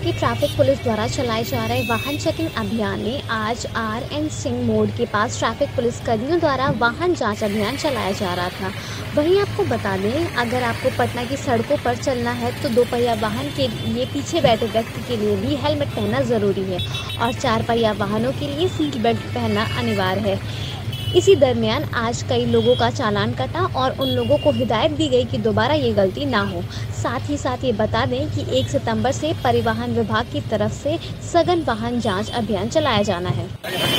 की traffic police द्वारा चलाए जा रहे वाहन चेकिंग अभियान में आज RN सिंह मोड़ के पास ट्रैफिक पुलिस कर्मियों द्वारा वाहन जांच अभियान चलाया जा रहा था। वहीं आपको बता दें, अगर आपको पटना की सड़कों पर चलना है तो दोपहिया वाहन के लिए पीछे बैठे व्यक्ति के लिए भी हेलमेट पहनना ज़रूरी है और चार पहिया वाहनों के लिए सीट बेल्ट पहनना अनिवार्य है। इसी दरमियान आज कई लोगों का चालान कटा और उन लोगों को हिदायत दी गई कि दोबारा ये गलती ना हो। साथ ही साथ ये बता दें कि 1 सितंबर से परिवहन विभाग की तरफ से सघन वाहन जांच अभियान चलाया जाना है।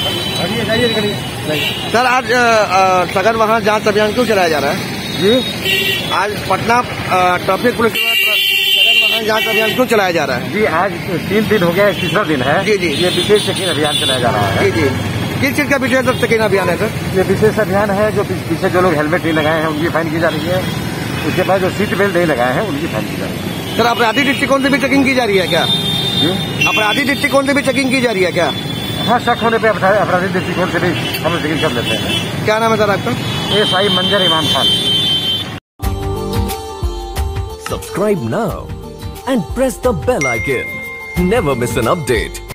सर, आज सघन वाहन जांच अभियान क्यों चलाया जा रहा है? जी, आज पटना ट्रैफिक पुलिस सघन वाहन जांच अभियान क्यों चलाया जा रहा है? जी, आज 3 दिन हो गया, तीसरा दिन है। जी जी, ये विशेष चेकिंग अभियान चलाया जा रहा है। जी जी, किस चीज का विशेष चेकिंग अभियान है सर? ये विशेष अभियान है जो पीछे जो लोग हेलमेट नहीं लगाए हैं उनकी फाइन की जा रही है। उसके बाद जो सीट बेल्ट नहीं लगाए हैं उनकी फाइन की जा रही है। सर, अपराधी दृष्टिकोण से भी चेकिंग की जा रही है क्या? जी, अपराधी दृष्टिकोण से भी चेकिंग की जा रही है क्या? हाँ, शक होने पे अपराधी दृष्टिकोण से भी हम चेकिंग कर लेते हैं। क्या नाम है सर आपका? SI मंजर इमाम Khan. Subscribe now and press the bell icon. Never miss an update.